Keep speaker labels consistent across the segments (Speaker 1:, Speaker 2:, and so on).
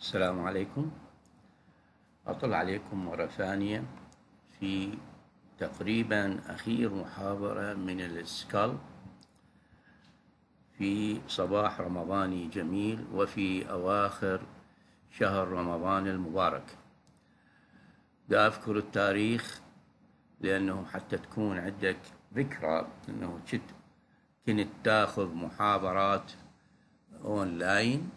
Speaker 1: السلام عليكم. أطل عليكم مرة ثانية في تقريبا أخير محاضرة من السكال في صباح رمضاني جميل وفي أواخر شهر رمضان المبارك. دا أذكر التاريخ لأنه حتى تكون عندك ذكرى أنه كنت تاخذ محاضرات أونلاين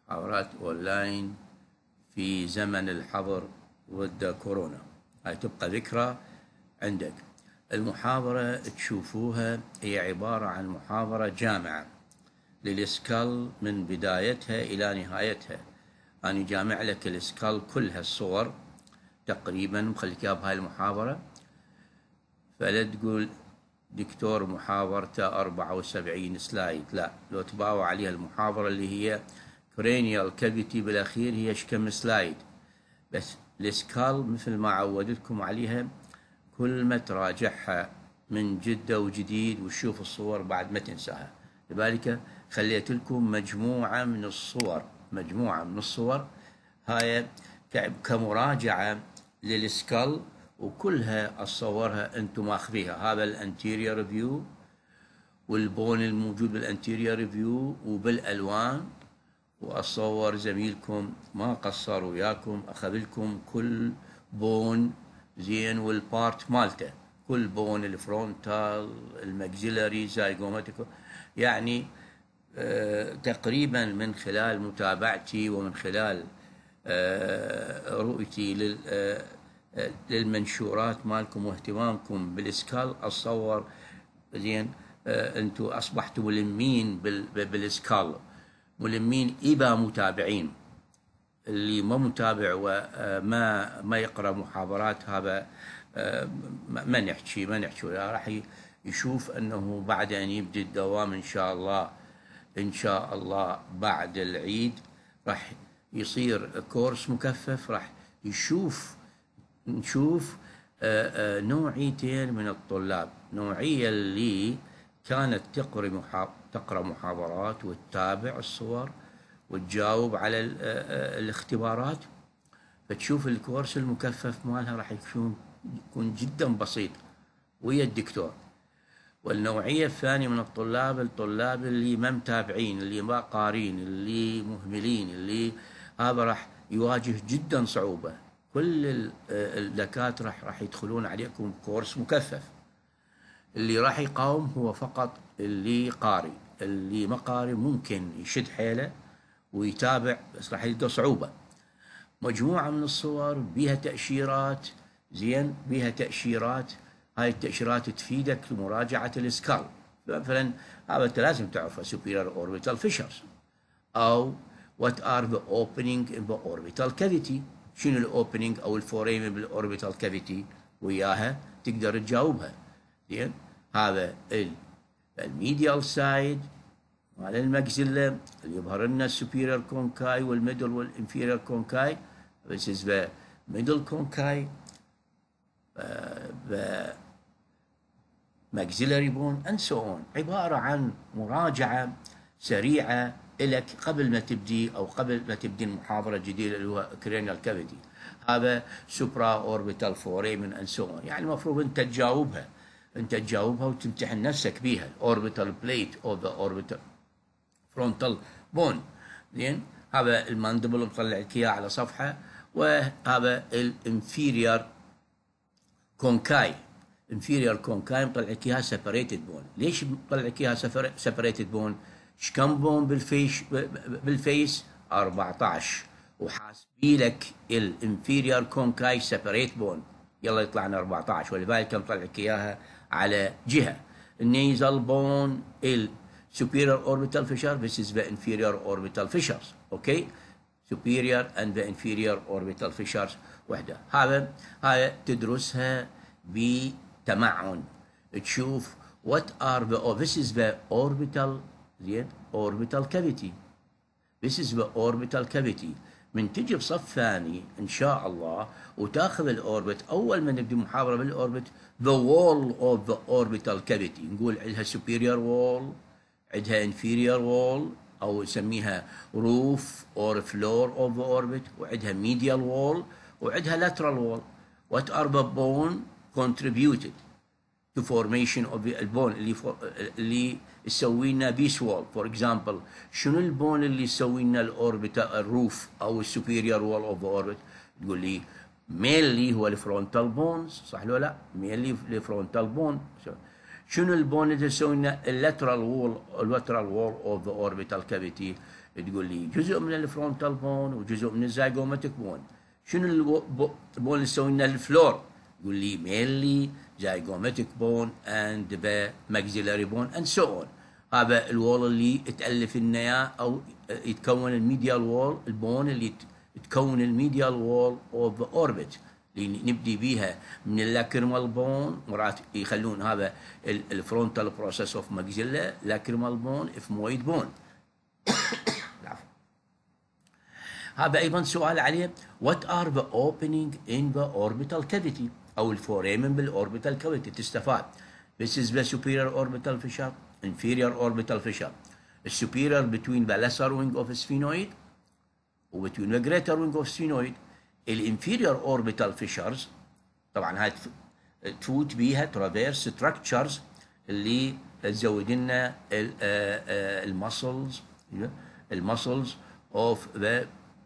Speaker 1: في زمن الحظر ضد كورونا. هاي تبقى ذكرى عندك. المحاضرة تشوفوها هي عبارة عن محاضرة جامعة للسكال من بدايتها إلى نهايتها. أنا جامع لك السكال كلها الصور تقريبا مخليك بهاي المحاضرة، فلا تقول دكتور محاضرته 74 سلايد، لا، لو تباوع عليها المحاضرة اللي هي كرينيال كافيتي بالأخير هي كم سلايد، بس السكال مثل ما عودتكم عليها كل ما تراجعها من جدة وجديد وتشوف الصور بعد ما تنساها. لذلك خليت لكم مجموعة من الصور هاي كمراجعة للسكال، وكلها أصورها أنتم ماخذيها. هذا الانتيريور فيو والبون الموجود بالانتيريور فيو وبالألوان، وأصور زميلكم ما قصر وياكم، أخذ لكم كل بون زين والبارت مالته، كل بون الفرونتال الماكسيلاري زايغوماتيك. يعني تقريبا من خلال متابعتي ومن خلال رؤيتي للمنشورات مالكم واهتمامكم بالسكال أتصور زين أنتم أصبحتوا ملمين بالسكال، ملمين إذا متابعين. اللي ما متابع وما يقرأ محاضرات هذا ما نحكي راح يشوف أنه بعد أن يبدأ الدوام إن شاء الله بعد العيد راح يصير كورس مكثف. راح نشوف نوعيتين من الطلاب، نوعية اللي كانت تقرأ محاضرات وتتابع الصور وتجاوب على الاختبارات، فتشوف الكورس المكثف مالها راح يكون جدا بسيط ويا الدكتور. والنوعية الثانية من الطلاب اللي ما متابعين، اللي ما قارين، اللي مهملين، اللي هذا راح يواجه جدا صعوبة. كل الدكاترة راح يدخلون عليكم كورس مكثف. اللي راح يقاوم هو فقط اللي قاري، اللي ما قاري ممكن يشد حيله ويتابع، بس راح يلقى صعوبة. مجموعة من الصور بيها تأشيرات، زين بيها تأشيرات، هاي التأشيرات تفيدك لمراجعة السكال. مثلا هذا انت لازم تعرفه superior orbital fissures، أو what are the opening in the orbital cavity، شنو الأوبننج أو الفوريم بالأوربيتال كافيتي، وياها تقدر تجاوبها. زين هذا الميديال سايد مال الماكسيلا اللي يظهر لنا السوبيريور كونكاي والميدل والانفيريور كونكاي. This is the middle كونكاي، the maxillary bone and so on. عبارة عن مراجعة سريعة لك قبل ما تبدي أو قبل ما تبدي المحاضرة الجديدة اللي هو cranial cavity. هذا supra orbital foramen and so on. يعني المفروض أنت تجاوبها وتمتحن نفسك بيها. orbital plate or the orbital frontal bone. زين هذا الماندبل مطلع لك اياه على صفحة، وهذا الانفيريور كونكاي. inferior كونكاي مطلع لك اياها separated bone. ليش مطلع لك اياها separated bone؟ كم بون بالفيس 14، وحاسبي لك الانفيريور كونكاي سيبريت بون يلا يطلع لنا 14، ولذلك مطلع لك اياها على جهه. النيزل بون superior orbital fissure، this is the inferior orbital fissures. اوكي، superior and the inferior orbital fissures وحده. هذا تدرسها بتمعن، تشوف what are this is the orbital orbital cavity. This is the orbital cavity. من تجي بصف ثاني إن شاء الله وتاخذ الأوربت، أول ما نبدأ محاضرة بالأوربت the wall of the orbital cavity، نقول عندها superior wall، عندها inferior wall، او يسميها روف اور فلور اوف ذا اوربت، وعندها ميديال وول وعندها لاترال وول. وات ار ذا بون contributed to formation of البون اللي يسوي لنا بيس وول. فور اكزامبل، شنو البون اللي يسوي لنا الاوربيتال الروف او السوبيريور وول اوف ذا اوربت؟ تقول لي مينلي هو الفرونتال بونز، صح ولا لا؟ مينلي الفرونتال بون. شنو البون اللي يسوي لنا اللاترال وول اوف ذا اوربيتال كافيتي؟ تقول لي جزء من الفرونتال بون وجزء من الزيجوماتيك بون. شنو البون اللي يسوي لنا الفلور؟ يقول لي مينلي zygomatic bone and the maxillary bone and so on. هذا الوول اللي تألف لنا اياه او يتكون الميديال وول، البون اللي تكون الميديال وول اوف ذا اوربت اللي نبدي بيها من اللاكريمال بون. مرات يخلون هذا الفرونتال بروسيس اوف ماكسيلا لاكريمال بون افمويد بون. هذا ايضا سؤال عليه what are the opening in the orbital cavity او الفوريمن بالاوربيتال كافيتي تستفاد. This is the superior orbital fissure, inferior orbital fissure. The superior between the lesser wing of sphenoid و between the greater wing of sphenoid. الانفيريور orbital fissures طبعا هاي تفوت بيها ترافيرس ستراكشرز اللي تزود لنا المسلز اوف ذا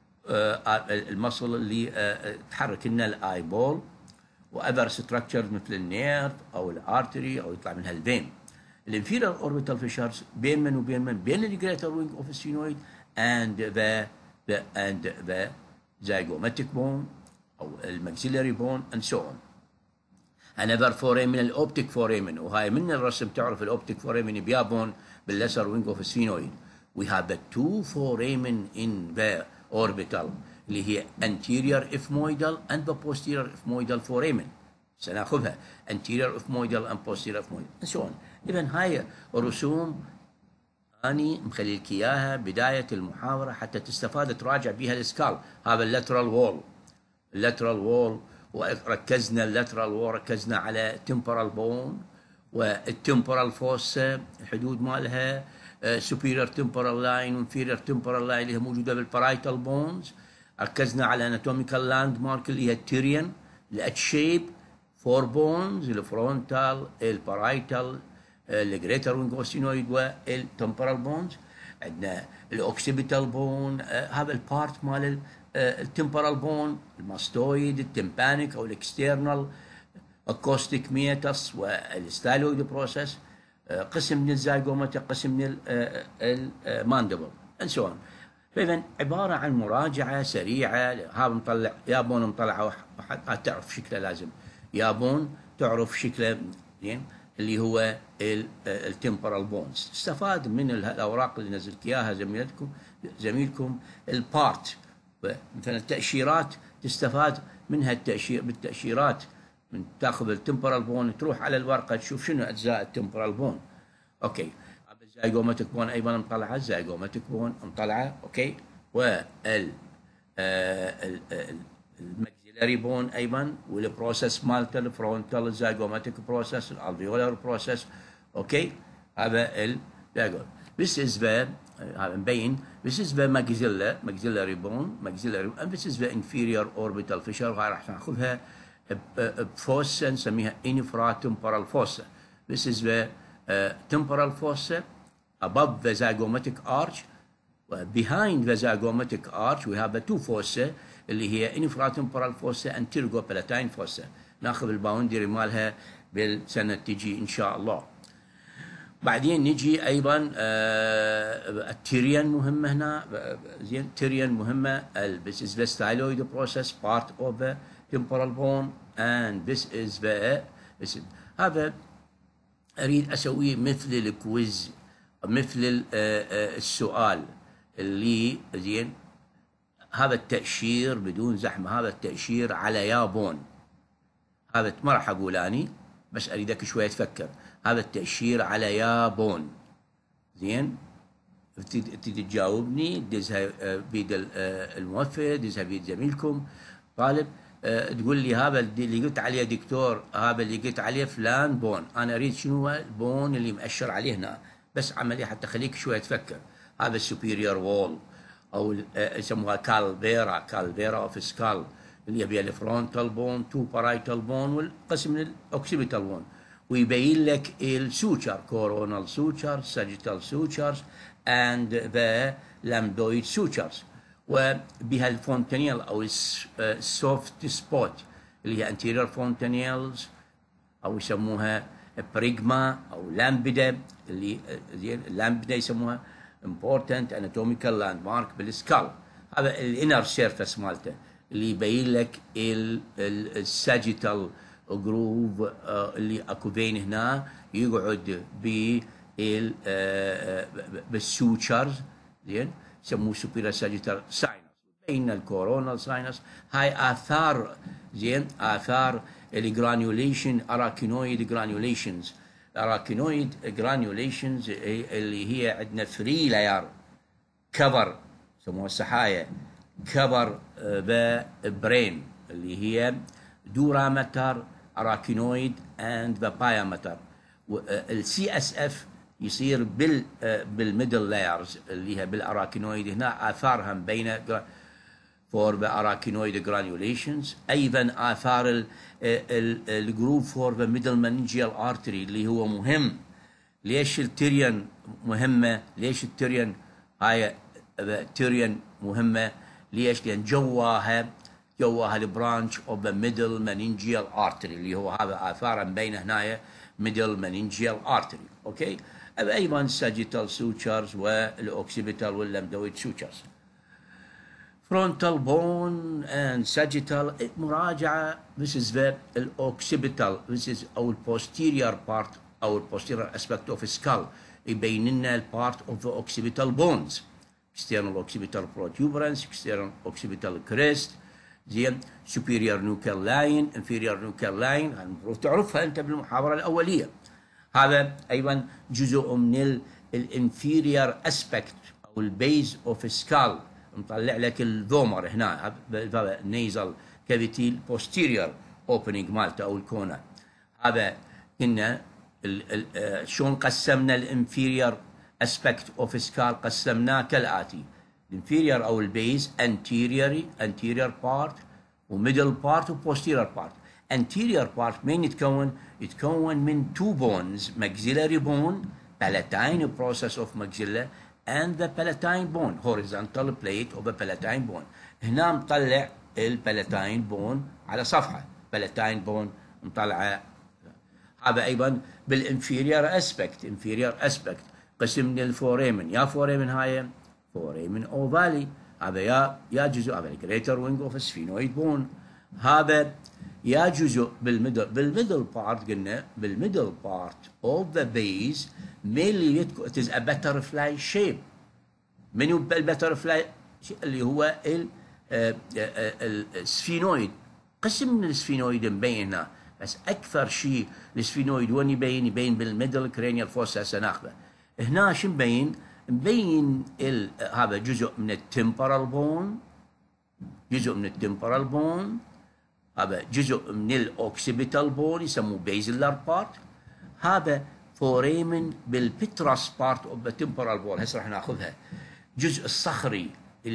Speaker 1: المسل اللي تحرك لنا الاي بول واذر ستراكشرز مثل النيرف او الارتري او يطلع منها الفين. الانفيريور اوربيتال فيشرز بين من وبين من؟ بين الجريتر وينج اوف السفينويد and the zygomatic bone او الماكسيلاري بون and so on. another foramen الاوبتيك foramen، وهاي من الرسم تعرف الاوبتيك foramen بيابون بالليسر وينج اوف السفينويد. we have the two foramen in the orbital اللي هي anterior ethmoidal and the posterior ethmoidal foramen. سناخذها anterior ethmoidal and posterior ethmoidal and so on. إذن هاي رسوم أني مخلي لك إياها بداية المحاضرة حتى تستفاد تراجع بها الإسكال. هذا اللاترال وول وركزنا اللاترال وول ركزنا على temporal bone والtemporal fossa الحدود مالها superior temporal line inferior temporal line اللي هي موجودة بالبارايتال بونز. ركزنا على anatomical landmark اللي هي التيريان الاتش شيب، فور بونز الفرونتال البارايتال الجريتر وينج اوسينويد والتمبرال بونز. عندنا الاوكسيبيتال بون هذا البارت مال التمبرال بون، الماستويد التمبانيك او الاكسترنال اكوستيك ميتس والستايلويد بروسيس، قسم من الزيجوماتيك قسم من الماندبل and so on. فإذا عبارة عن مراجعة سريعة. هذا مطلع يابون مطلعة تعرف شكله، لازم يابون تعرف شكله زين اللي هو التمبرال بونز. استفاد من الأوراق اللي نزلت إياها زميلكم البارت، مثلا التأشيرات تستفاد منها بالتأشيرات من تاخذ التمبرال بون تروح على الورقة تشوف شنو أجزاء التمبرال بون. أوكي الزيجوماتيك بون ايضا مطلعه، الزيجوماتيك بون مطلعه اوكي، وال الماكسيلاري بون ايضا والبروسيس مالته الفرونتال الزيجوماتيك بروسيس الالفيولار بروسيس اوكي. هذا الزيجوم this is the هذا مبين this is the maxillary bone and this is the inferior orbital fissure. وهاي راح ناخذها بفوسا نسميها infratemporal fossa. this is the temporal fossa above the zygomatic arch. Behind the zygomatic arch we have the two fossa اللي هي infratemporal fossa and pterygopalatine fossa. ناخذ الباوندري مالها بالسنة تجي إن شاء الله. بعدين نجي أيضا التيريان مهمة هنا زين. التيريان مهمة this is the styloid process part of the temporal bone and this is the هذا أريد أسويه مثل الكويز مثل السؤال اللي زين. هذا التأشير بدون زحمة، هذا التأشير على يابون، هذا ما راح أقول أني بس أريدك شوية تفكر. هذا التأشير على يابون زين. تجي تجاوبني دزها بيد الموفد دزها بيد زميلكم طالب تقول لي هذا اللي قلت عليه دكتور، هذا اللي قلت عليه فلان بون، انا اريد شنو هو البون اللي مأشر عليه هنا، بس عمليه حتى خليك شويه تفكر. هذا السوبيريور وول، او يسموها كالفيرا اوف سكال، اللي يبيها الفرونتال بون، تو بارايتال بون، والقسم من الاوكسيبيتال بون، ويبين لك السوتشر، كورونال سوتشر، ساجيتال سوتشرز، اند ذا لامدويد سوتشرز، وبها الفونتانيل او السوفت سبوت اللي هي انتيريور فونتانيلز، او يسموها بريجما او لامبدا، اللي اللامبدا يسموها important anatomical landmark بالسكال. هذا الانر سيرفس مالته اللي يبين لك الساجيتال جروف اللي اكو فين هنا يقعد بالسوتشرز، زين، يسموه سوبيرا ساجيتال ساينس، بين الكورونال ساينس. هاي اثار، زين، اثار الجرانيوليشن، اراكينويد جرانيوليشنز. اراكينويد جرانيوليشنز اللي هي عندنا فري لاير كفر، يسموها السحايا، كفر ذا برين، اللي هي دورامتر، اراكينويد اند ذا بايامتر. السي اس اف يصير بالميدل لايرز اللي هي بالاراكينويد، هنا اثارها بين for the arachnoid granulations. ايضا اثار الجروف for the middle meningeal artery اللي هو مهم. ليش التريان مهمه؟ ليش التريان هاي التريان مهمه؟ ليش؟ لان جواها البرانش اوف ذا ميدل meningeal artery اللي هو هذا اثارا بين هنايا middle meningeal artery. اوكي، ايضا sagittal sutures والاوكسيبيتال واللامدويد sutures. frontal bone and sagittal مراجعة. This is the occipital, this is our posterior part, our posterior aspect of skull. يبين لنا part of the occipital bones. External occipital protuberance, external occipital crest، زين، superior nuchal line، inferior nuchal line، المفروض تعرفها أنت بالمحاضرة الأولية. هذا أيضا جزء من الانفيريور aspect أو البيز of skull. نطلع لك الذومر هنا، النيزل كافيتي البوستيريور اوبننج مالته او الكونا. هذا كنا شلون قسمنا الانفيريور اسبكت اوف سكال؟ قسمناه كالاتي: الانفيريور او البيز انتيريور بارت، وميدل بارت، وبوستيريور بارت. انتيريور بارت من يتكون من تو بونز: maxillary bone، palatine process of maxilla، and the palatine bone، horizontal plate of the palatine bone. هنا مطلع البالاتاين بون على صفحة، palatine bone مطلعة. هذا أيضا بالانفيريور اسبكت، انفيريور اسبكت قسم من الفوريمن. يا فوريمن هاي فوريمن اوفالي، هذا يا جزء، هذا الجريتر وينج اوف سفينويد بون. هذا يا جزء بالميدل بارت، قلنا بالميدل بارت اوف ذا بيز mainly it is a butterfly shape. منو البترفلاي؟ اللي هو السفينويد، قسم من السفينويد مبين هنا، بس اكثر شيء السفينويد وين يبين بالميدل كرينيال فوسا سناخذه. هنا شو مبين هذا جزء من التمبرال بون، هذا جزء من الاوكسيبيتال بون يسموه بيزلر بارت. هذا فوريمن بالبتراس بارت اوف ذا تمبرال بون، هسه راح ناخذها. الجزء الصخري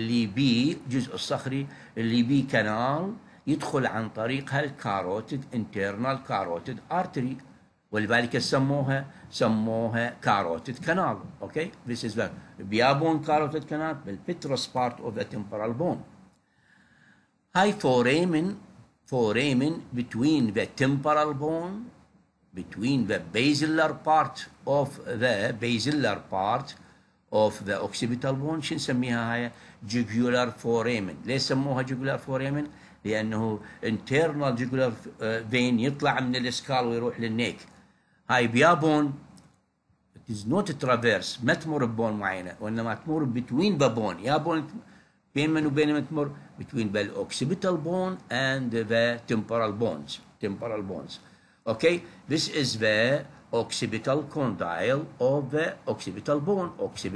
Speaker 1: اللي بيه كانال يدخل عن طريقها الكاروتيد، انترنال كاروتيد ارتري، ولذلك سموها كاروتيد كانال. اوكي، this is the بيابون كاروتيد كانال بالبتراس بارت اوف ذا تمبرال بون. هاي foramen between the temporal bone, between the basilar part of the occipital bone. شو نسميها هاي؟ jugular foramen. ليش سموها jugular foramen؟ لأنه internal jugular vein يطلع من الاسكال ويروح للنيك. هاي بيابون it is not traverse، ما تمر ببون معينة، وإنما تمر between the bone. يا بون بين من وبين ما تمر between the occipital bone and the temporal bones. Okay, this is the occipital condyle of the occipital bone.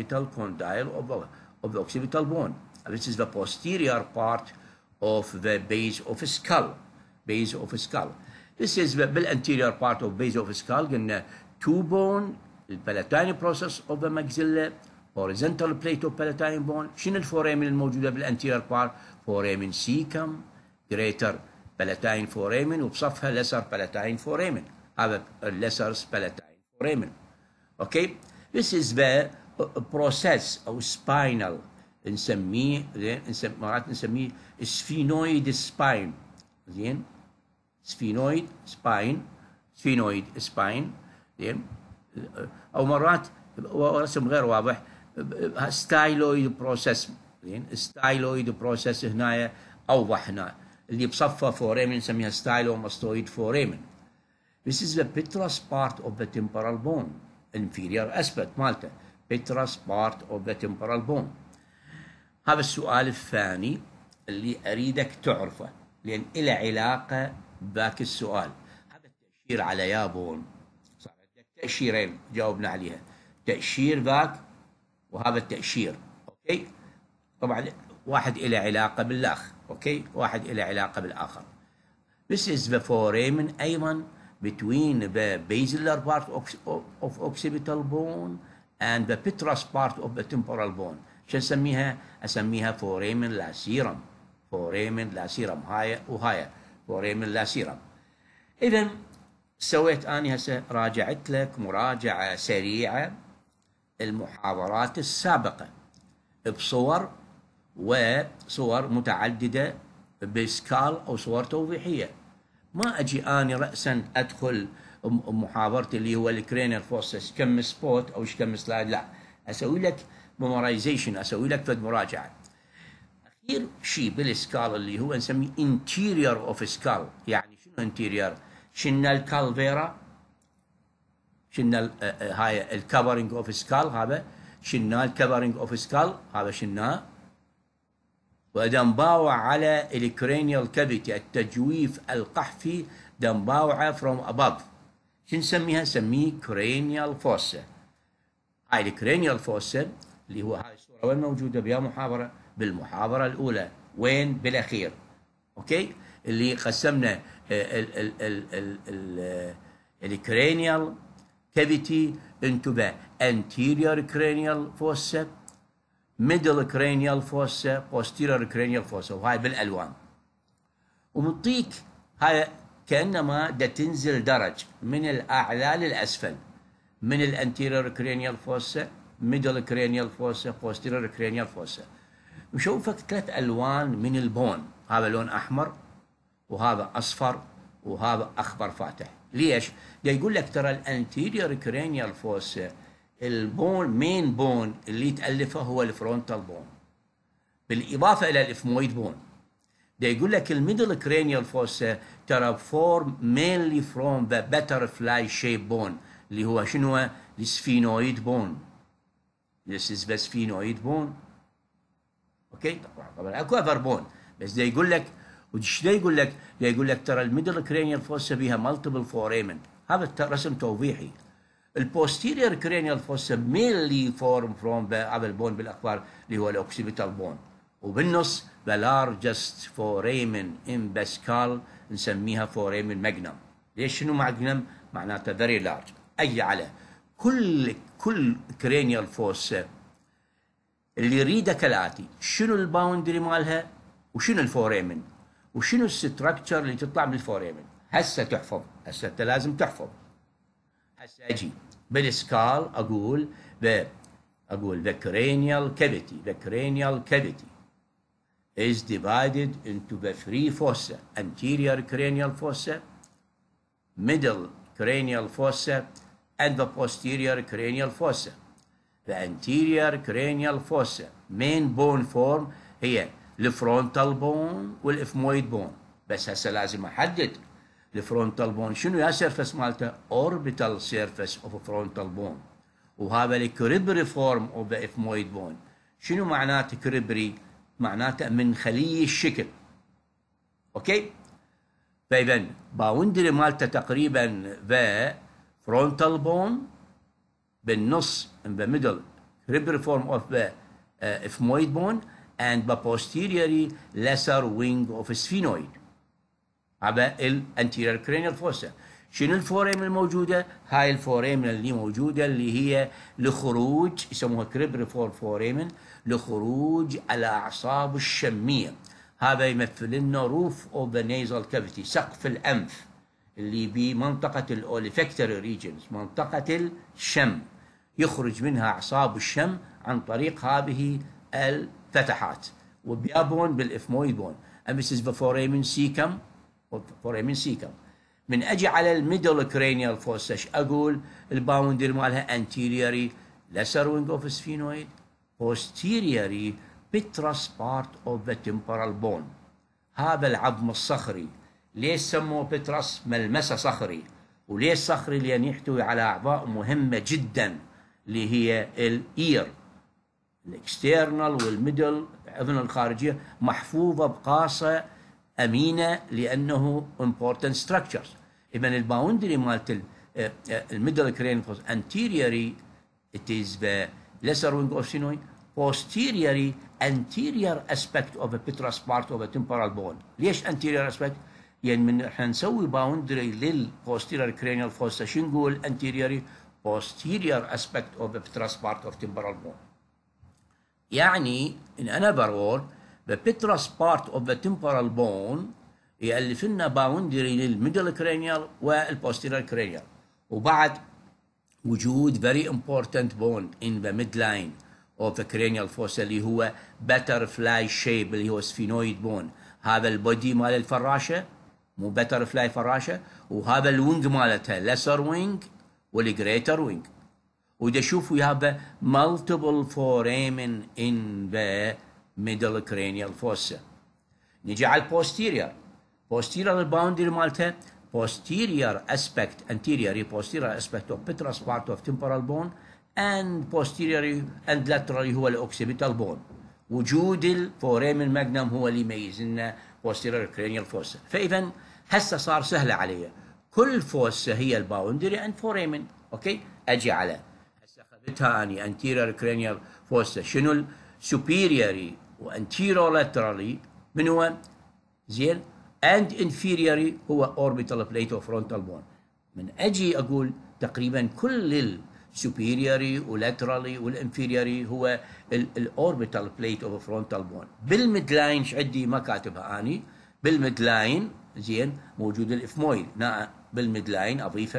Speaker 1: This is the posterior part of the base of skull. This is the anterior part of base of skull. قلنا two bone, the palatine process of the maxilla, horizontal plate of palatine bone. شنو الفورامين الموجوده بالانتيرير بارت؟ فورامين سيكم greater palatine foramen وبصفها lesser palatine foramen. هذا lesser palatine foramen. اوكي. This is the process او spinal نسميه مرات نسميه sphenoid spine. زين sphenoid spine زين، او مرات رسم غير واضح ستايلويد بروسيس. زين ستايلويد بروسيس هنا اوضح، هنا اللي بصفه فورامين نسميها ستايلوماستويد فورامين. This is the petrous part of the temporal bone, inferior aspect مالته petrous part of the temporal bone. هذا السؤال الثاني اللي اريدك تعرفه لان له علاقه بذاك السؤال. هذا التأشير على يا بون، صار عندك تأشيرين جاوبنا عليها، تأشير ذاك وهذا التأشير. اوكي، طبعا واحد له علاقه بالاخ، اوكي، واحد له علاقه بالاخر. This is the foramen ايضا between the basilar part of occipital bone and the petrous part of the temporal bone. شو اسميها؟ اسميها فورامين لاسيرم. فورامين لاسيرم هاي وهاي فورامين لاسيرم. اذا سويت اني هسه راجعت لك مراجعه سريعه المحاضرات السابقه بصور وصور متعدده بسكال او صور توضيحيه. ما اجي اني راسا ادخل محاضرتي اللي هو الكرينيال فوسس كم سبوت او كم سلايد، لا، اسوي لك ميمورايزيشن، اسوي لك فد مراجعه. اخير شيء بالسكال اللي هو نسميه انتيريور اوف سكال. يعني شنو انتيريور؟ شلنا الكالفيرا، شلنا هاي الكفرنج اوف سكال، هذا شلنا الكفرنج اوف سكال، هذا شلناه، ودنباوع على الكرينيال كافيتي التجويف القحفي دنباوعه فروم اباف. شو نسميها؟ نسميه كرينيال فوسا. هاي الكرينيال فوسا اللي هو هاي الصوره وين موجوده بيا محاضره؟ بالمحاضره الاولى. وين؟ بالاخير. اوكي، اللي قسمنا الكرينيال كافيتي into the anterior cranial fossa, middle cranial fossa, posterior cranial fossa، وهاي بالالوان. ومنطيك هاي كانما دا تنزل درج من الاعلى للاسفل، من الانتيريور كرينيال فوسا، ميدل كرينيال فوسا، بوستيريور كرينيال فوسا. وشوفك ثلاث الوان من البون، هذا لون احمر وهذا اصفر وهذا اخضر فاتح. ليش؟ دا يقول لك ترى الانتيريور كرينيال فوسا البون مين بون اللي تألفه هو الفرونتال بون بالاضافه الى الافمويد بون. دا يقول لك الميدل كرينيال فوسا ترى فورم مينلي فروم ذا باترفلاي شيب بون اللي هو شنو؟ السفينويد بون. This is the sphenoid bone. اوكي، طبعا اكو اذر بون، بس دا يقول لك وش دا يقول لك؟ دا يقول لك ترى الميدل كرينيال فوسا بيها مالتيبل فورامين. هذا رسم توضيحي. البوستيريور كرينيال فوسا مينلي فورم فروم ذا هذا البون بالاخبار اللي هو الاوكسيبيتال بون، وبالنص the largest foramen in the skull نسميها foramen magnum. ليش؟ شنو magnum؟ معناته very large. اي على كل كرينيال فوسا اللي يريده كالاتي: شنو الباوندري مالها، وشنو الفورامن، وشنو الستركتشر اللي تطلع من الفورامن. هسه تحفظ، هسه انت لازم تحفظ. هسه اجي بالسكال اقول the cranial cavity is divided into the three fossa: anterior cranial fossa, middle cranial fossa, and the posterior cranial fossa. The anterior cranial fossa main bone form هي الفرونتال بون والافمويد بون. بس هسه لازم احدد الفرونتال بون شنو يا سيرفس مالته؟ orbital surface of frontal bone. وهذا الكريبري فورم اوف ذا افمويد بون. شنو معناته كريبري؟ معناته من خلي الشكل. اوكي، فاذا باوندري مالته تقريبا ذا frontal bone بالنص in the middle cribbery form of the ethmoid bone and the posteriorly lesser wing of sphenoid. هذا ال anterior cranial fossa. شنو الفوريمن الموجودة؟ هاي الفوريمن اللي موجودة اللي هي لخروج، يسموها كريبريفور فوريمن، لخروج الأعصاب الشمية. هذا يمثل لنا روف اوف ذا نيزل كافيتي، سقف الأنف اللي بمنطقة الأوليفكتوري ريجنز، منطقة الشم، يخرج منها أعصاب الشم عن طريق هذه الفتحات، وبيابون بالإفمويد بون. أمسس بفوريمن سيكم، فوريمن سيكم. من أجي على الميدل كرينيال فوسا، أقول الباوندري مالها anteriorly lesser wing of sphenoid، posteriorly petrous part of the temporal bone. هذا العظم الصخري ليش سموه بترس؟ ملمسه صخري. وليش صخري؟ لأن يحتوي على أعضاء مهمة جدا اللي هي الإير، الاكسترنال والميدل، الأذن الخارجية، محفوظة بقاصة أمينة لأنه important structures. إذن الباوندري مالت الميدل كرين anteriorly it is the lesser wing of sphenoid، posteriorly anterior aspect of the petrous part of the temporal bone. ليش anterior aspect؟ يعني من احنا نسوي باوندري للبوستيريور كرينيال فوسا شو نقول؟ anteriorly posterior aspect of the petrous part of temporal bone. يعني in another word the petrous part of the temporal bone يألف لنا باوندري للميدل كرينيال والبوستيريور كرينيال. وبعد وجود very important bone in the midline of the cranial fossa اللي هو butterfly shape اللي هو sphenoid bone. هذا البودي مال الفراشة، مو butterfly فراشة، وهذا الوينج مالتها lesser wing والgreater wing. وإذا شوفوا هذا multiple foramen in the middle cranial fossa. نجي على posterior الباوندري مالتها posterior aspect anterior posterior aspect of petrous part of temporal bone and posteriorly and laterally هو الoccipital bone. وجود الفوريمن ماجنم هو اللي يميز لنا posterior cranial fossa. فإذا هسه صار سهلة علي، كل فوسة هي الباوندري and فوريمن. اوكي، اجي على هسه اخذتها اني anterior cranial fossa، شنو superiorly و anterolaterally من هو؟ زين، and inferiorly هو orbital plate of frontal bone. من اجي اقول تقريبا كل superiorly ولاترالي والانفيريوري هو الاوربيتال بليت اوف فرونتال بون. بالميدلاين ايش عندي؟ ما كاتبها اني. بالميدلاين زين موجود الافمويد، بالميدلاين اضيفها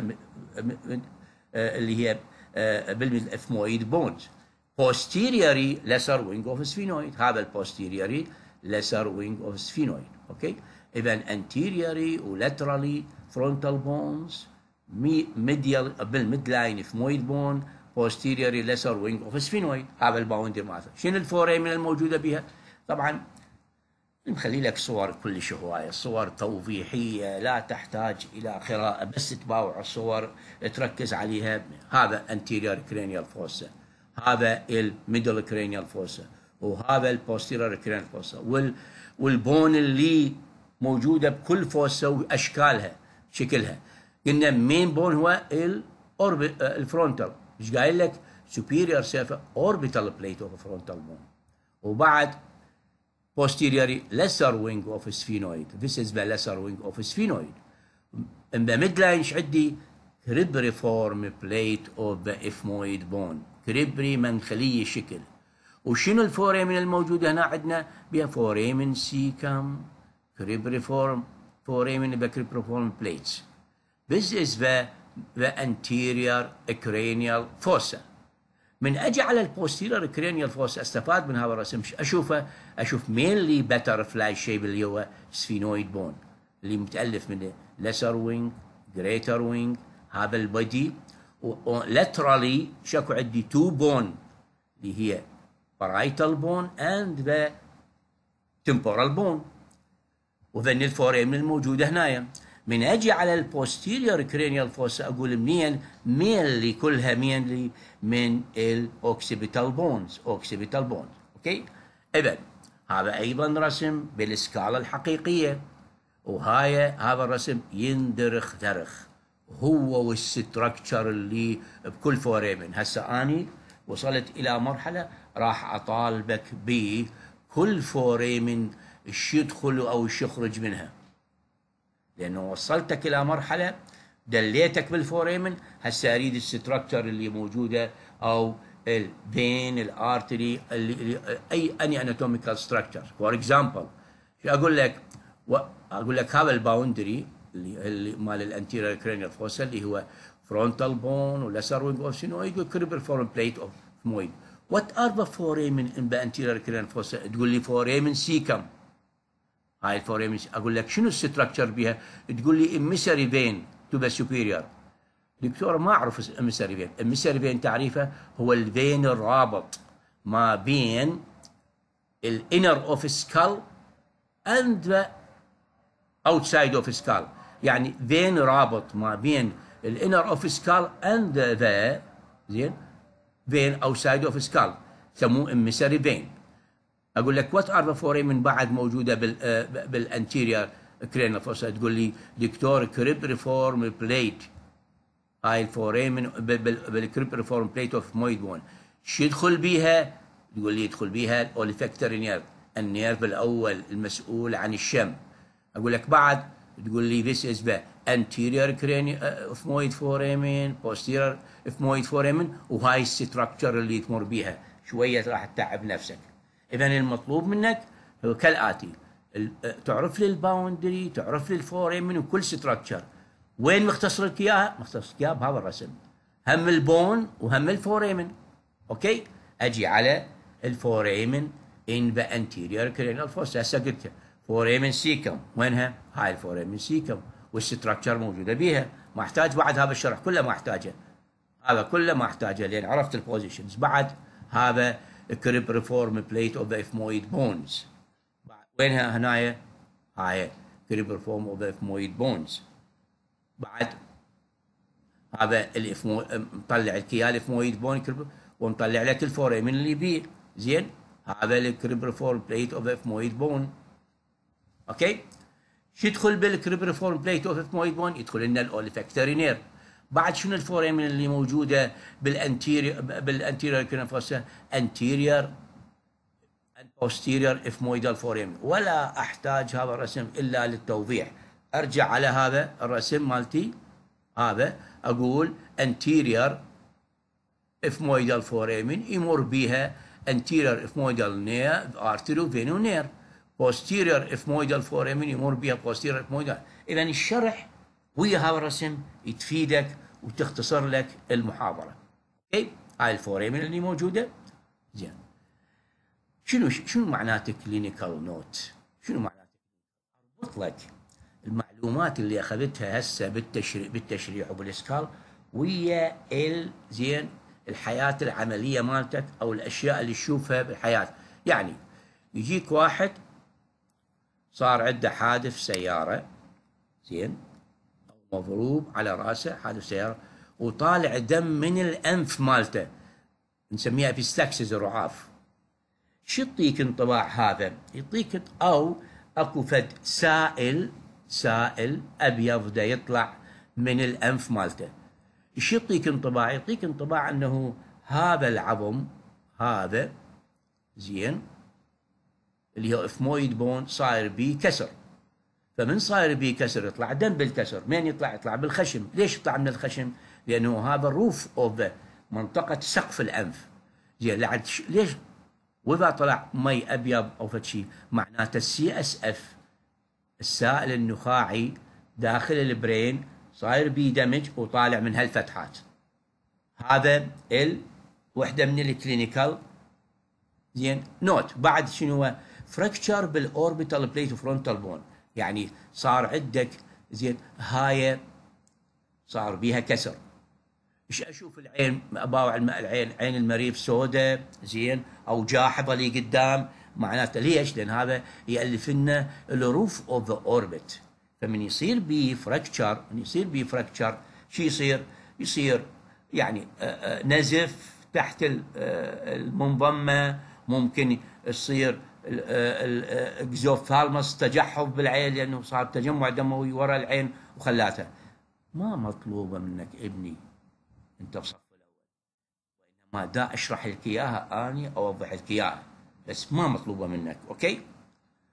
Speaker 1: اللي هي بالافمويد بونز. posteriorly lesser wing of sphenoid، هذا البوستيريوري lesser wing of sphenoid. اوكي، اذا anteriorly ولاترالي frontal bones، ميديال بالميدلاين افمويد بون، posteriorly lesser wing of sphenoid. هذا الباوندري مالته. شنو الفوريمن الموجوده بها؟ طبعا نخلي لك صور كلش هوايه، صور توضيحيه لا تحتاج الى قراءه، بس تباوع الصور تركز عليها. هذا anterior cranial fossa، هذا الميدل cranial fossa، وهذا البوستيريور cranial fossa، والبون اللي موجوده بكل فوسا واشكالها شكلها. قلنا مين بون هو الفرونتال، ايش قايل لك؟ superior surface orbital plate of frontal bone. وبعد posteriorly lesser wing of sphenoid، this is the lesser wing of sphenoid. in the midline ايش عندي؟ cribriform plate of the ethmoid bone، كريبري منخلية شكل. وشنو الفوريمن الموجودة هنا عندنا؟ بها فوريمن سيكم، كريبريفورم فوريمن بكريبريفورم plates. This is the anterior cranial fossa. من اجي على البوستيريور cranial fossa استفاد من هذا الرسم، اشوف mainly butterfly shape اللي هو sphenoid bone اللي متألف من lesser wing greater wing، هذا البودي. laterally شكو عندي two bone اللي هي parietal bone and the temporal bone، وذن الفوريمن الموجودة هنايا. من اجي على البوستيريور كرينيال فوسا اقول منين؟ مينلي كلها مينلي من الاوكسيبيتال بونز، اوكسيبيتال بونز. اوكي، اذا هذا ايضا رسم بالسكالا الحقيقيه، هذا الرسم يندرخ درخ هو والستركتشر اللي بكل فوريمن. هسه اني وصلت الى مرحله راح اطالبك بكل فوريمن ايش يدخل او ايش يخرج منها، لأنه وصلتك إلى مرحلة دليتك بالفوريمن، هسه اريد الستركتشر اللي موجوده او الفين الارتري اي اناتوميكال ستراكشر. فور اكزامبل شو اقول لك؟ اقول لك هذا الباوندري اللي مال الانتيريور كرينيال فوسا اللي هو فرونتال بون ولسر وينج اوف سينويد وكريبرفورم بليت اوف مويد. وات ار ذا فوريمن ان ذا انتيريور كرينيال فوسا؟ تقول لي فوريمن سيكم. هاي الفوريمن اقول لك شنو الستراكشر بها؟ تقول لي اميسري فين تو ذا سوبيريور. دكتور ما اعرف اميسري فين. اميسري فين تعريفه هو الفين الرابط ما بين الانر اوف سكال اند ذا اوتسايد اوف سكال، يعني فين رابط ما بين الانر اوف سكال اند ذا زين فين اوتسايد اوف سكال، سموه اميسري فين. اقول لك وات ار ذا فوريمن بعد موجوده بالانتيريور كرينال فوسا؟ تقول لي دكتور كريب ريفورم بليت. هاي الفوريمن بالكريب ريفورم بليت اوف مويد بون شو يدخل بيها؟ تقول لي يدخل بيها الاوليفاكتوري نيرف، النيرف الاول المسؤول عن الشم. اقول لك بعد تقول لي this is the anterior ethmoid foramen posterior ethmoid foramen، وهاي الستراكشر اللي تمر بيها شويه راح تتعب نفسك. اذا المطلوب منك هو كالاتي: تعرف لي الباوندري، تعرف لي الفوريمن وكل ستراكشر. وين مختصر لك اياها؟ مختصر لك اياها بهذا الرسم، هم البون وهم الفوريمن. اوكي، اجي على الفوريمن in the anterior cranial fossa. هسه قلت فوريمن سيكم، وينها؟ هاي الفوريمن سيكم والستراكشر موجوده بيها. ما احتاج بعد هذا الشرح كله، ما احتاجه، هذا كله ما احتاجه لان عرفت البوزيشنز. بعد هذا كريب ريفورم بليت اوف ذا اثمويد بونز، وينها؟ هنايا هاي كريب ريفورم اوف ذا اثمويد بونز. بعد هذا مطلع الكيال الاثمويد بون ومطلع لك الفوريمن اللي بيه. زين، هذا الكريب ريفورم بليت اوف ذا اثمويد بون. اوكي، شو يدخل بالكريب ريفورم بليت اوف اثمويد بون؟ يدخل لنا الاوليفاكتوري نيرف. بعد شنو الفوريمن اللي موجوده بالانتيريور كرينال فوسا؟ انتيريور and posterior ethmoidal foramen. ولا احتاج هذا الرسم الا للتوضيح. ارجع على هذا الرسم مالتي، هذا اقول anterior ethmoidal foramen يمر بها anterior ethmoidal nerve artery veno nerve. posterior ethmoidal foramen يمر بها posterior ethmoidal. اذا الشرح ويا هذا الرسم تفيدك وتختصر لك المحاضره. اوكي، هاي الفوريمن اللي موجوده. زين، شنو معناته كلينيكال نوت؟ شنو معناته؟ اربط لك المعلومات اللي اخذتها هسه بالتشريح وبالاسكال ويا زين الحياه العمليه مالتك او الاشياء اللي تشوفها بالحياه. يعني يجيك واحد صار عنده حادث سياره، زين، او مضروب على راسه حادث سياره وطالع دم من الانف مالته، نسميها ابيستاكسيس الرعاف. شو يعطيك انطباع هذا؟ يعطيك او اكو فد سائل ابيض دا يطلع من الانف مالته. شو يعطيك انطباع؟ يعطيك انطباع انه هذا العظم هذا زين اللي هو اثمويد بون صاير بيه كسر. فمن صاير بيه كسر يطلع دم بالكسر. مين يطلع؟ يطلع بالخشم. ليش يطلع من الخشم؟ لانه هذا الروف اوف منطقه سقف الانف. زين، ليش؟ واذا طلع مي ابيض او فد شيء معناته السي اس اف السائل النخاعي داخل البرين صاير بيه دمج وطالع من هالفتحات. هذا وحده من الكلينيكال زين نوت. بعد شنو هو؟ فراكتشر بالاوربيتال بليت وفرونتال بون، يعني صار عندك زين هاي صار بيها كسر. ايش اشوف العين؟ اباوع العين، عين المريض سوداء زين او جاحظه لي قدام، معناته ليش؟ لان هذا يالف لنا الروف اوف ذا اوربت. فمن يصير بي فراكتشر، شو يصير؟ يصير يعني نزف تحت المنضمه، ممكن يصير الاكزوفثالموس تجحف بالعين لانه صار تجمع دموي ورا العين وخلاتها. ما مطلوبه منك ابني انت بصف الاول، وانما دا اشرح لك اياها اني اوضح لك اياها، بس ما مطلوبه منك. اوكي،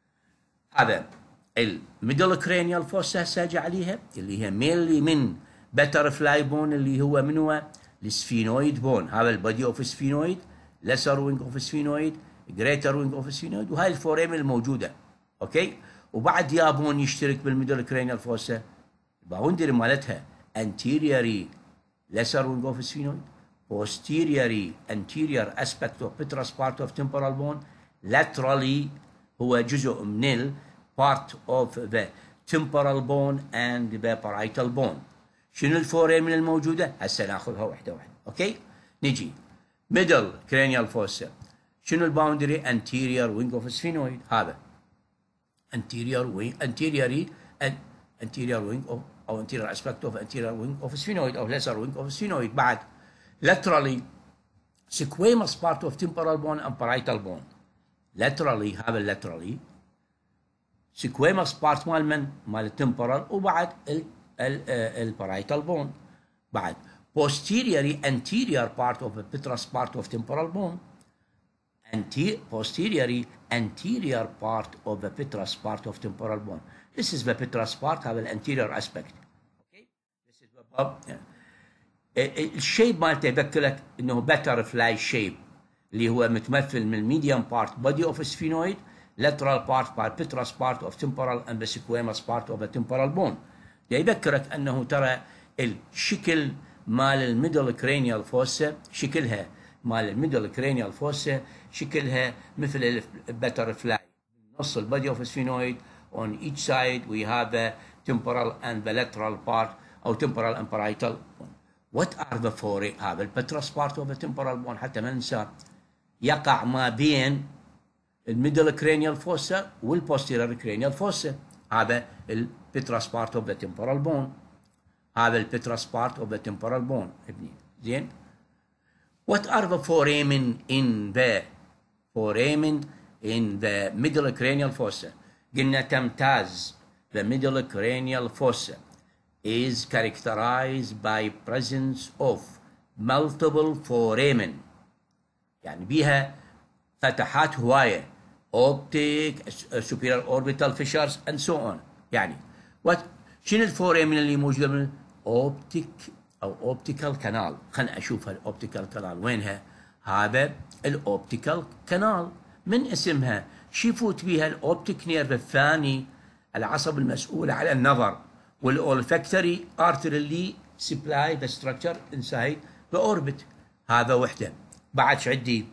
Speaker 1: هذا الميدل كرينيال فوسا ساجع عليها اللي هي ميلي من بترفلاي بون اللي هو من هو السفينويد بون، هذا البادي اوف سفينويد، لسر وينج اوف سفينويد، جريتر وينج اوف سفينويد، وهاي الفوريمن الموجوده. اوكي. وبعد يا بون يشترك بالميدل كرينيال فوسا، الباوندري مالتها anteriorly lesser wing of sphenoid، posteriorly anterior aspect of petrous part of temporal bone، laterally هو جزء من ال part of the temporal bone and the parietal bone. شنو الفوريمن الموجوده؟ هسه ناخذها واحده واحده. اوكي. نجي middle cranial fossa، شنو الباوندري؟ anterior wing of sphenoid، هذا anterior wing anterior wing of او anterior aspect of anterior wing of sphenoid او lesser wing of sphenoid. بعد laterally squamous part of temporal bone and parietal bone. laterally هذا laterally squamous part مال التمبرال، وبعد البارايتال بون. بعد posteriorly anterior part of the petrous part of temporal bone، posteriorly anterior part of the petrous part of temporal bone. This is the petrous part، هذا الانتيريور aspect. اوكي. This is the الشيب مالته يذكرك انه butterfly shape اللي هو متمثل من الميديوم بارت body of sphenoid، lateral part by petrous part of temporal and the squamous part of the temporal bone. يذكرك انه ترى الشكل مال الميدل كرينيال فوسا، شكلها مال الميدل كرينيال فوسا شكلها مثل البترفلاي، نص البادي اوف سفينويد on each side we have the temporal and the lateral part او temporal and parietal bone. What are the four؟ هذا البترس part of the temporal bone حتى ما ننسى يقع ما بين الميدل كرينيال فوسا والبوستيريور كرينيال فوسا، هذا البترس part of the temporal bone، هذا البترس part of the temporal bone ابني. زين. What are the foramen in the middle cranial fossa؟ قلنا تمتاز the middle cranial fossa is characterized by presence of multiple foramen، يعني بيها فتحات هواية، optic superior orbital fissures and so on. يعني شنو الفورامين اللي موجودة من optic أو optical canal؟ خلنا أشوفها الأوبتيكال كانال وينها. هذا الأوبتيكال كانال من اسمها شو يفوت بيها الأوبتيك نيرف الثاني، العصب المسؤول على النظر، والأولفاكتوري artery اللي supply the structure inside the orbit. هذا وحده. بعد ايش عندي؟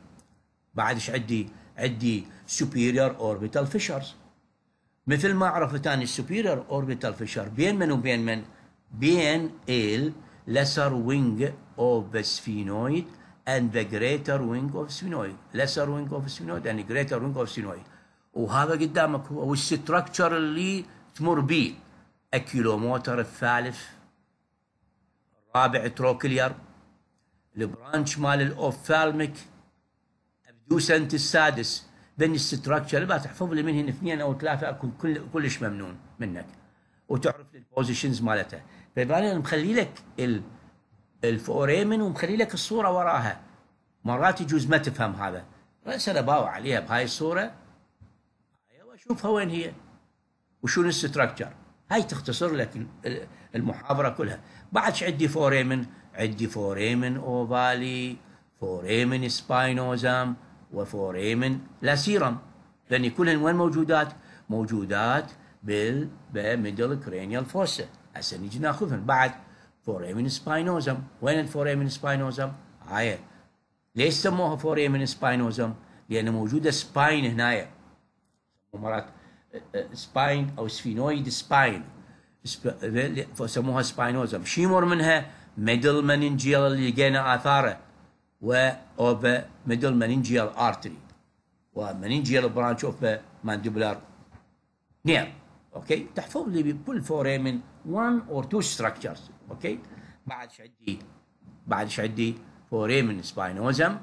Speaker 1: عندي superior orbital fissures. مثل ما عرفت أنا superior orbital fissure بين من وبين من؟ بين ال lesser wing of the sphenoid and the greater wing of sphenoid. lesser wing of sphenoid and greater wing of sphenoid. وهذا قدامك هو والستركتشر اللي تمر به الكيلومتر الثالث، الرابع تروكلير، البرانش مال الاوفالميك، ابدوسنت السادس. بين الستركتشر ما تحفظ لي منهن اثنين او ثلاثه اكون كلش ممنون منك، وتعرف لي البوزيشنز مالتها. فانا مخلي لك الفوريمن ومخلي لك الصوره وراها، مرات يجوز ما تفهم هذا، بس انا باوع عليها بهاي الصوره واشوفها وين هي وشنو الستركتشر. هاي تختصر لك المحاضره كلها. بعد ايش عندي فوريمن؟ عندي فوريمن اوفالي، فوريمن سباينوزم، وفوريمن لاسيرم، لان كلهن وين موجودات؟ موجودات بالميدل كرينيال فوسا. هسه نيجي ناخذهم. بعد فوريمن سباينوزم، وين الفوريمن سباينوزم؟ هاي ليش سموها فوريمن سباينوزم؟ لان موجوده سباين هنايا، مرات سباين او سفينويد سباين سموها سباينوزم. شي يمر منها؟ ميدل مننجيال اللي لقينا اثاره، و ميدل مننجيال ارتري، ومننجيال برانش اوف مانديبولار نير. اوكي. تحفظ لي بكل فوريمن 1 or 2 structures. اوكي. بعد ايش عندي؟ فوريمن سباينوزم،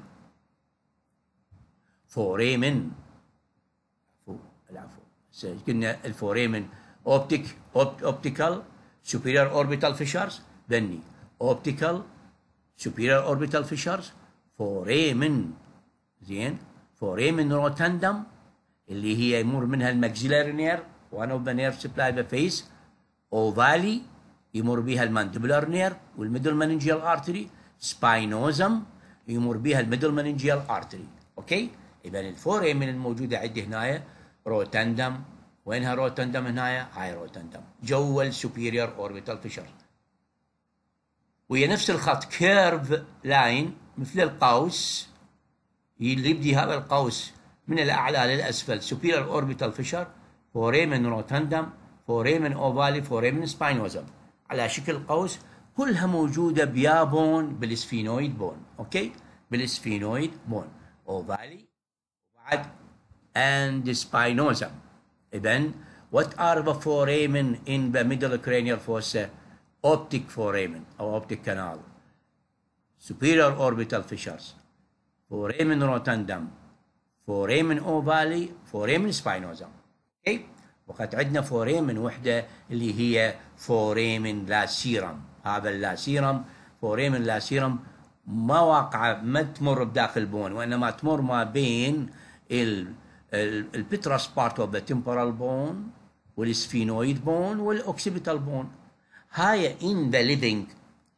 Speaker 1: فوريمن العفو قلنا الفوريمن اوبتيكال superior orbital fissures، ذني اوبتيكال superior orbital fissures، فوريمن. زين. فوريمن روتندم اللي هي يمر منها الماكسيلاري نير، one of the nerve supply the face، اوفالي يمر بها الماندبلر نير والميدل مننجيال ارتري. سباينوزم يمر بها الميدل مننجيال ارتري. اوكي، اذا الفوريمن الموجوده عندي هنا روتندم. وينها روتندم؟ هنا هاي روتندم جوا السوبيريور اوربيتال فيشر، وهي نفس الخط كيرف لاين مثل القوس اللي يبدي هذا القوس من الاعلى للاسفل سوبيريور اوربيتال فيشر، فوريمن روتندم، فوريمن اوفالي، فوريمن سباينوزم، على شكل قوس، كلها موجوده بيا بون بالسفينويد بون. اوكي، بالسفينويد بون اوفالي وبعد and spinosum. Then what are the foramen in the middle cranial fossa? Optic foramen or optic canal, superior orbital fissures, foramen rotundum, foramen ovale, foramen spinosum. Okay. وقد عندنا فوريمن وحده اللي هي فوريمن لاسيرم. هذا اللاسيرم فوريمن لاسيرم ما واقعه، ما تمر بداخل البون، وانما تمر ما بين البتراس بارت اوف ذا تمبورال بون والسفينويد بون والاوكسيبيتال بون. هاي ان ذا ليفينج،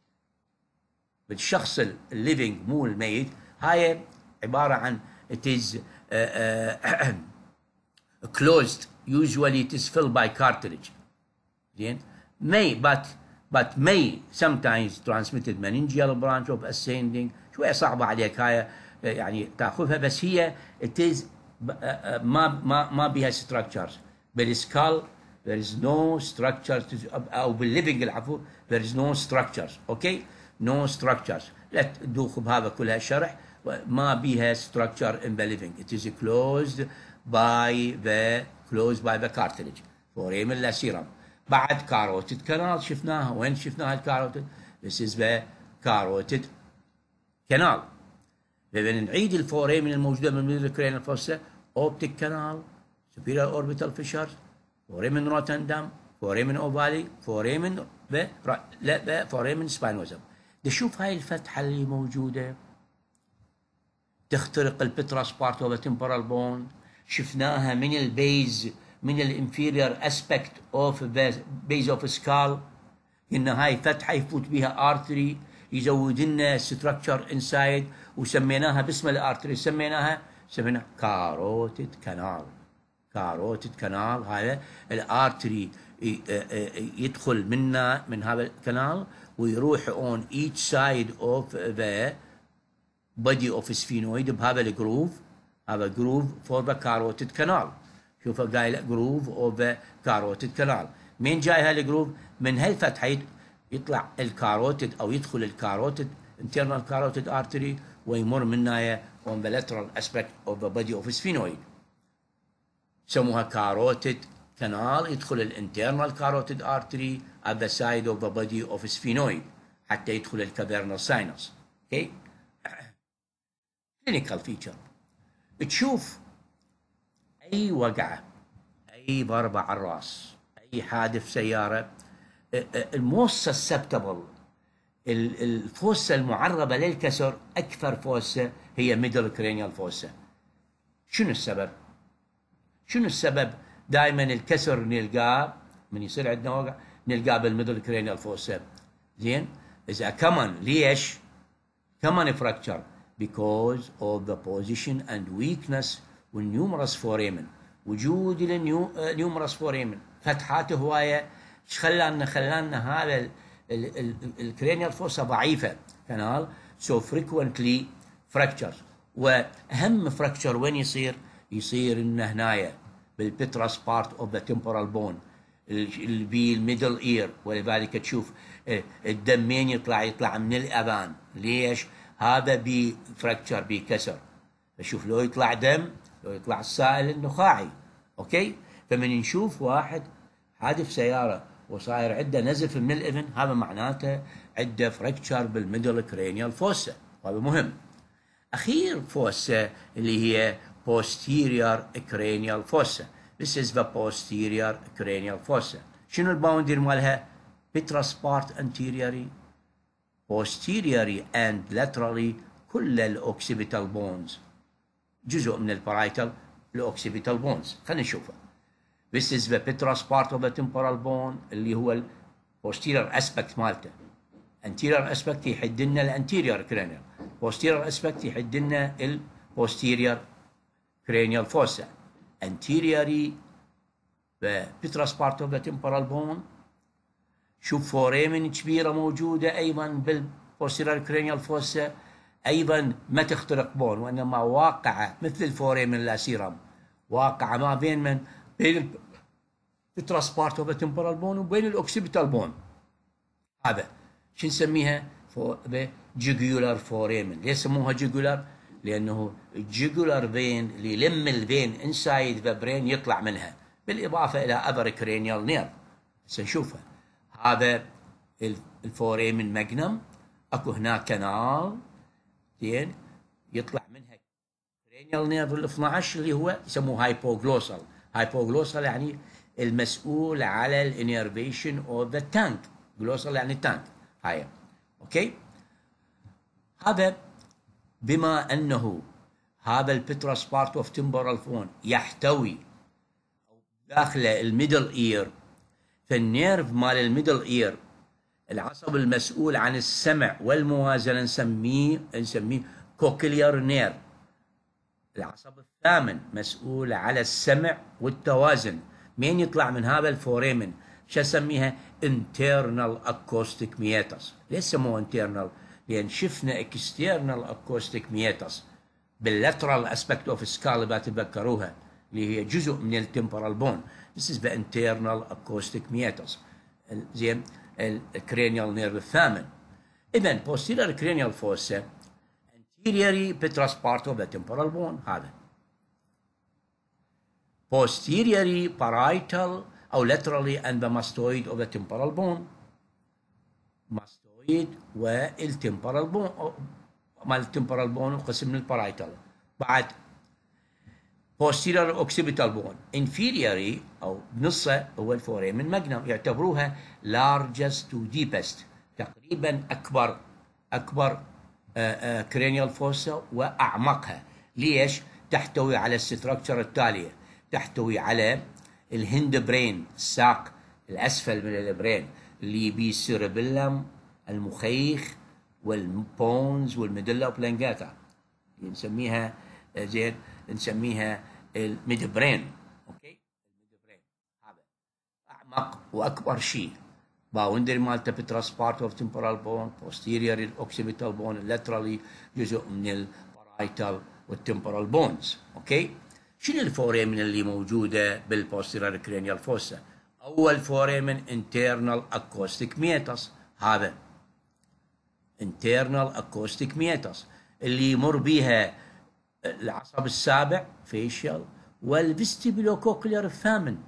Speaker 1: بالشخص الليفينج مو الميت، هاي عباره عن it is closed. Usually it is filled by cartilage. زين، but may sometimes transmitted meningeal branch of ascending. شويه صعبه عليك هاي يعني تاخذها، بس هي it is ما بها structures. بالسكال there is no structures، او بالليفنج العفو there is no structures. اوكي، no structures. لا تدوخ بهذا كلها شرح. ما بها structure in the living. It is closed by the cartilage. foramen lacerum. بعد carotid canal شفناها. وين شفناها الكاروتيد؟ This is the carotid canal. إذا نعيد الفوريمن الموجودة من الميدل كرينيال فوسا: optic canal, superior orbital fissures, foramen rotundum, foramen ovale, foramen spinosum. نشوف هاي الفتحة اللي موجودة تخترق البتراس بارت اوف تمبورال بون. شفناها من البيز، من الانفيريور اسبكت اوف بيز اوف سكال. ان هاي فتحه يفوت بها ارتري يزود لنا ستراكشر انسايد، وسميناها باسم الارتري، سميناها كاروتيد كانال. كاروتيد كانال، هذا الارتري يدخل منا من هذا الكنال ويروح on each side of the body of sphenoid بهذا الجروف. هذا جروف for the carotid canal. شوفوا قايل جروف of the carotid canal. مين جاي هالجروف؟ من هالفتحة يطلع الكاروتيد او يدخل الكاروتيد internal carotid artery ويمر منها on the lateral aspect of the body of sphenoid. سموها carotid canal. يدخل الانترنال carotid artery at the side of the body of sphenoid حتى يدخل الكافيرنال ساينس. اوكي. clinical feature: تشوف اي وقعه، اي ضربه على الراس، اي حادث سياره، الموست سسبتبل، الفوسه المعرضه للكسر، اكثر فوسه هي ميدل كرينيال فوسه. شنو السبب؟ شنو السبب؟ دائما الكسر نلقاه من يصير عندنا وقع نلقاه بالميدل كرينيال فوسه. زين، اذا كمان ليش؟ كمان فراكتشر because of the position and weakness والnumerous foramen. وجود النيومرس فوريمن، فتحات هوايه، ايش خلانا هذا الكرينيال فوسا ضعيفه كانال. so frequently fractures. واهم فراكتشر وين يصير؟ يصير انه هنايا بالبتراس بارت اوف ذا تمبورال بون اللي بالميدل اير. ولذلك تشوف الدمين يطلع من الاذان. ليش؟ هذا بفراكتشر بكسر. شوف لو يطلع دم، لو يطلع السائل النخاعي. اوكي، فمن نشوف واحد حادث سياره وصاير عنده نزف من الاذن، هذا معناته عنده فراكتشر بالميدل كرينيال فوسا، وهذا مهم. اخير فوسا اللي هي posterior cranial fossa. This is the posterior cranial fossa. شنو الباوندري مالها؟ petrous part anteriorly, posteriorly and laterally كل الاوكسيبيتال بونز، جزء من البرايتال الاوكسيبيتال بونز. خلينا نشوفها. This is the petrous part of the temporal bone اللي هو posterior aspect مالته. anterior aspect يحد لنا الانتيريور cranial. posterior aspect يحد لنا posterior cranial fossa. anteriorly petrous part of the temporal bone. شوف فوريمن كبيرة موجودة أيضا بالposterior cranial fossa، أيضا ما تخترق بون، وإنما واقعة مثل الفوريمن لاسيرم، واقعة ما بين من؟ بين petrous part of the temporal bone وبين الأوكسيبيتال بون. هذا شو نسميها؟ جيجولار فوريمن. ليش سموها جيجولار؟ لأنه الجيجولار فين اللي يلم الفين انسايد ذا برين يطلع منها، بالإضافة إلى أذر كرينيال نيرف. سنشوفها. هذا الفوريمن ماجنم، اكو هناك كنال زين يطلع منها كرينيال نيرف ال 12 اللي هو يسموه هايبوغلوسال. هايبوغلوسال يعني المسؤول على الانيرفيشن اوف ذا تانك. جلوسال يعني تانك. هاي اوكي. هذا بما انه هذا البترس بارت اوف تمبورال فون يحتوي داخله الميدل اير، فالنيرف مال الميدل اير العصب المسؤول عن السمع والموازنه نسميه كوكليار نيرف. العصب الثامن مسؤول على السمع والتوازن. مين يطلع من هذا الفوريمن؟ شو اسميها؟ internal acoustic meatus. ليش سموه internal؟ لان شفنا external acoustic meatus باللاترال اسبكت اوف سكال تتذكروها، اللي هي جزء من التمبرال بون. This is the internal acoustic meatus. زين الكرينيال نيرف الثامن. اذا posterior cranial fossa anteriorly petrous part of the temporal bone. هذا posteriorly parietal او laterally and the mastoid of the temporal bone. mastoid والtemporal bone مال التمبرال بون وقسم من البارايتال. بعد posterior occipital bone inferiorly او بنصه هو الفوريمن ماجنم، يعتبروها largest to deepest، تقريبا اكبر cranial fossa واعمقها. ليش؟ تحتوي على الستركتشر التاليه، تحتوي على الهند برين، الساق الاسفل من البرين اللي بيه السيربيلم، المخيخ والبونز والميدلا وبلانجاتا، نسميها زين نسميها الميد برين. اوكي، الميد برين هذا اعمق واكبر شيء. باوندري مالته بتراس بارت اوف تمبورال بون، بوستيريور الاوكسيبيتال بون، لاترالي جزء من البارايتال والتمبورال بونز. اوكي، شنو الفوريمن اللي موجوده بالبوستيريور كرينيال فوسا؟ اول فوريمن انترنال اكوستيك ميتاس. هذا internal acoustic meatus اللي يمر بها العصب السابع facial والفيستيبولوكوكلير الثامن.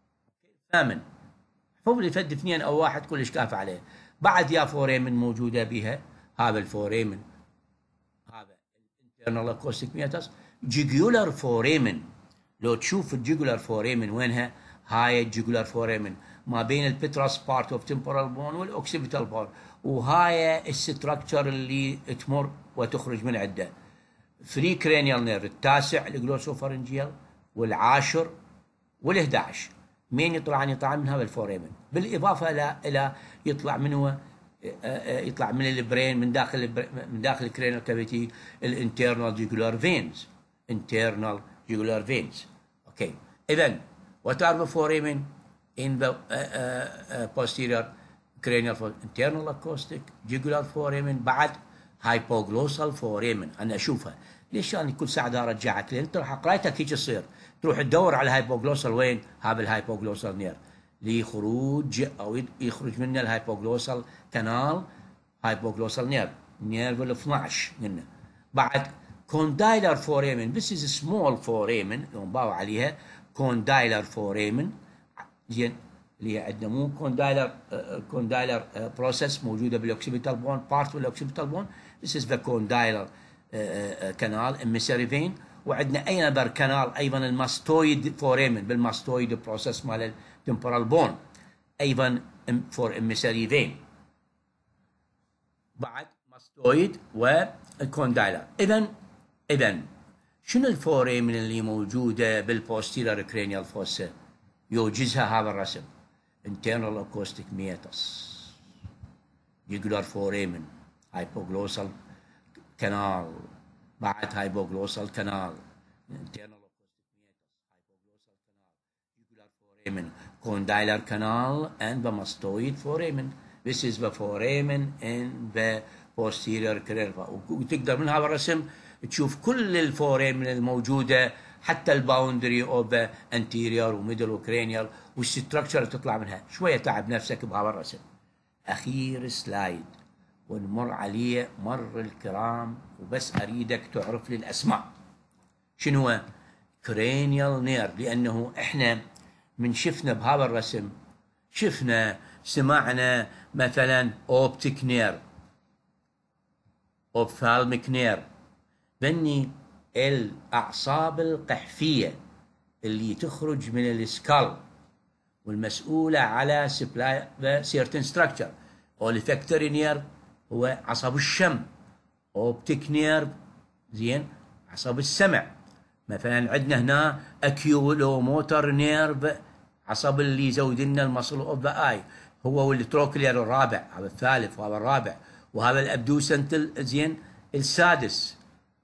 Speaker 1: حفظ لي فد اثنين او واحد كلش كاف عليه. بعد يا فوريمن موجوده بها هذا الفوريمن، هذا internal acoustic meatus. جيجولار فوريمن، لو تشوف الجيجولار فوريمن وينها؟ هاي الجيجولار فوريمن ما بين البتراس بارت اوف تمبورال بون والاوكسيبيتال بون، وهاي الستركتشر اللي تمر وتخرج من عنده. 3 كرينيال نيرف، التاسع الجلوسوفرنجيال والعاشر وال11. مين يطلع من هذا الفوريمن؟ بالاضافه الى يطلع منه يطلع من البرين من داخل الكرينيال كافيتي الانترنال جيجولار فينز. internal jugular veins. Okay. Then, what are the foramen in the posterior cranial foramen? Internal acoustic, jugular foramen، بعد hypoglossal foramen. أنا أشوفها. ليش أنا كل ساعة دا أرجعك؟ لأن أنت راح قرايتك هيك تصير. تروح تدور على الهايبوغلوسال وين؟ هذا الهايبوغلوسال نير. لخروج أو يخرج منه الهايبوغلوسال كانال، هايبوغلوسال نير. نير 12 منه. بعد condylar foramen. This is a small foramen نباو عليها condylar foramen. زين اللي هي عندنا مو condylar process موجوده بالاوكسيبيتال بون، بارت بالاوكسيبيتال بون. This is the condylar canal emissary vein. وعندنا اي نبر كانال ايضا الماستويد فوريمن بالماستويد بروسيس مال التمبورال بون ايضا for emissary vein. بعد ماستويد والكوندايلر. إذن شنو الفوريمن اللي موجودة بالبوستيريور كرينيال فوسا يوجزها هذا الرسم؟ internal acoustic meatus, jugular foramen, hypoglossal canal، بعد hypoglossal canal، internal acoustic meatus، hypoglossal canal، jugular foramen، condylar canal, and the mastoid foramen. This is the foramen in the posterior cranial. وتقدر من هذا الرسم تشوف كل الفورامن الموجوده، حتى الباوندري اوف ذا انتيريور وميدل وكرينيال والستركشر تطلع منها. شويه تعب نفسك بهذا الرسم. اخير سلايد ونمر عليه مر الكرام، وبس اريدك تعرف لي الاسماء. شنو هو كرينيال نير؟ لانه احنا من شفنا بهذا الرسم، شفنا سمعنا مثلا اوبتيك نير، اوبثالميك نير، بني الأعصاب القحفية اللي تخرج من السكال والمسؤولة على سبلاي ذا سيرتن ستراكشر. olfactory نير هو عصب الشم، اوبتيك نير زين عصب السمع. مثلا عندنا هنا اكيولوموتر نيرف، عصب اللي يزود لنا المصل اوف ذا اي، هو والتروكلير الرابع، هذا الثالث وهذا الرابع، وهذا الابدوسنتل زين السادس.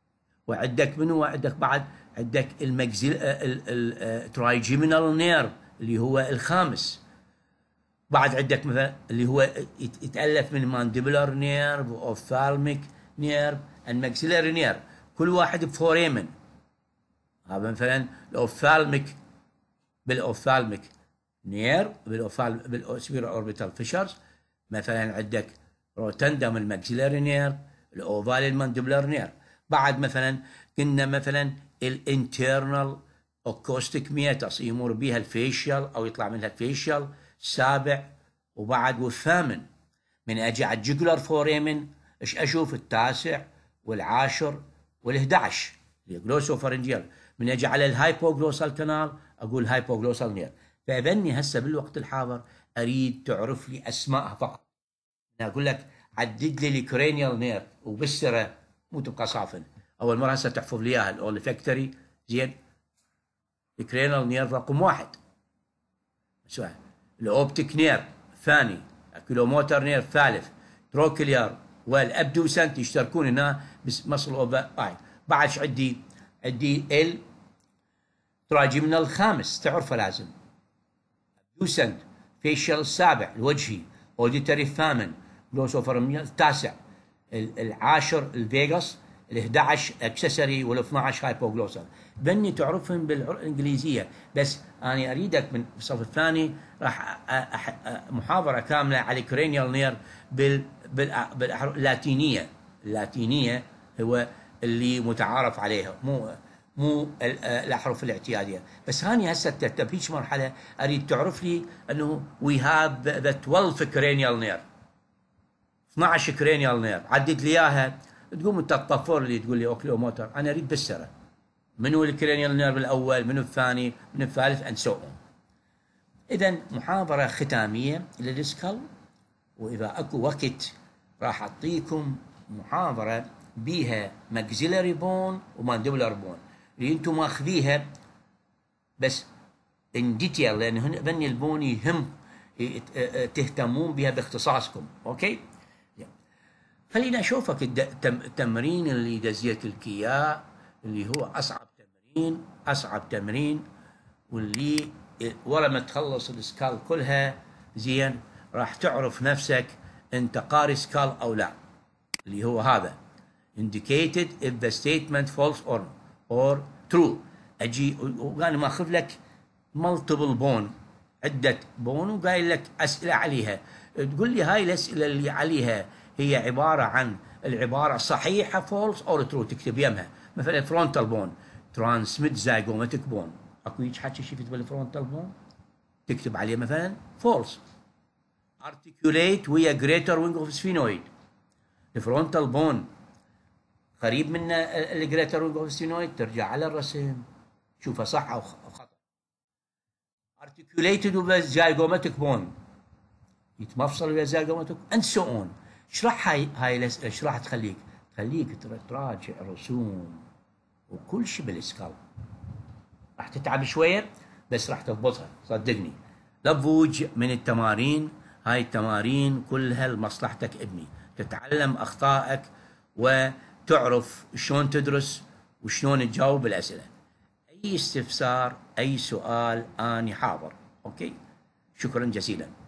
Speaker 1: وعندك منو؟ وعندك بعد عندك المجزل الترايجيمينال نيرف اللي هو الخامس. بعد عندك مثلا اللي هو يتالف من مانديبولار نيرف واوفثالميك نيرف الماكسيلاري نيرف، كل واحد بفوريمن. هذا مثلا الاوفثالميك بالاوفثالميك نيرف بالسبيرو اوربيتال فيشرز. مثلا عندك روتندم الماكسيلاري نيرف، الاوفال المانديبولار نيرف. بعد مثلا كنا مثلا الانترنال اوكوستيك ميتاس يمر بها الفيشيال او يطلع منها الفيشيال السابع، وبعد والثامن. من اجي على الجيجولار فوريمن ايش اشوف؟ التاسع والعاشر وال11 الجلوسوفرنجيال. من اجي على الهايبوغلوسال كانال اقول هايبوغلوسال نير. فاذني هسه بالوقت الحاضر اريد تعرف لي اسمائها فقط. انا اقول لك عدد لي الكرينيال نير وبالسره مو تبقى صافن. اول مره هسه تحفظ لي اياها الاولفاكتوري زين. الكرينيال نير رقم 1. سؤال. الاوبتيك نير ثاني، الكيلوموتر نير ثالث، تروكليار والابدوسنت يشتركون هنا بمصل اوف اي. بعد ايش عندي؟ عندي ال تراجمنا الخامس تعرفه لازم، ابدوسنت، فيشل السابع الوجهي، اوديتري الثامن، جلوسوفرنجيال التاسع، العاشر الفيغاس، ال11 اكسسوري وال12 هايبوغلوسال. بني تعرفهم بالانجليزيه، بس انا اريدك من الصف الثاني راح محاضره كامله على كرينيال نير باللاتينيه. اللاتينيه هو اللي متعارف عليها، مو الاحرف الاعتياديه. بس هاني هسه بهيج مرحله اريد تعرف لي انه وي هاف ذا 12 كرينيال نير، 12 كرينيال نير. عدد لي اياها تقوم انت تطفر لي تقول لي اوكليوموتر. انا اريد بالسره منو الكرينيال نيرف الاول، منو الثاني، منو الثالث، اند سو اون. اذا محاضره ختاميه للسكال، واذا اكو وقت راح اعطيكم محاضره بيها ماكسيلاري بون ومانديبولار بون اللي انتم ماخذيها بس ان ديتيل، لان هن بني البون يهم تهتمون بها باختصاصكم. اوكي، خلينا اشوفك التمرين اللي دزيت لك اياه، اللي هو اصعب تمرين واللي ورا ما تخلص السكال كلها زين راح تعرف نفسك انت قاري سكال او لا، اللي هو هذا indicated if the statement false or true. اجي وانا ماخذ لك multiple bone، عده بون، وقايل لك اسئله عليها. تقول لي هاي الاسئله اللي عليها هي عباره عن العباره صحيحه فولس او ترو، تكتب يمها. مثلا فرونتال بون ترانسميت زايجوماتيك بون، اكو هيك حكي شفت بالفرونتال بون تكتب عليه مثلا فولس. ارتكيوليت ويا جريتر وينج اوف سفينويد، الفرونتال بون قريب من الجريتر وينج اوف سفينويد، ترجع على الرسم شوفها صح او خطا. ارتكيوليتد ويا زايجوماتيك بون يتمفصل ويا زايجوماتيك اند سو اون. اشرح هاي الاسئله، ايش راح تخليك تراجع رسوم وكل شيء بالاسكال. راح تتعب شويه بس راح تضبطها صدقني. لفوج من التمارين. هاي التمارين كلها لمصلحتك ابني، تتعلم أخطائك وتعرف شلون تدرس وشلون تجاوب الأسئلة. أي استفسار أي سؤال أنا حاضر. أوكي، شكرا جزيلا.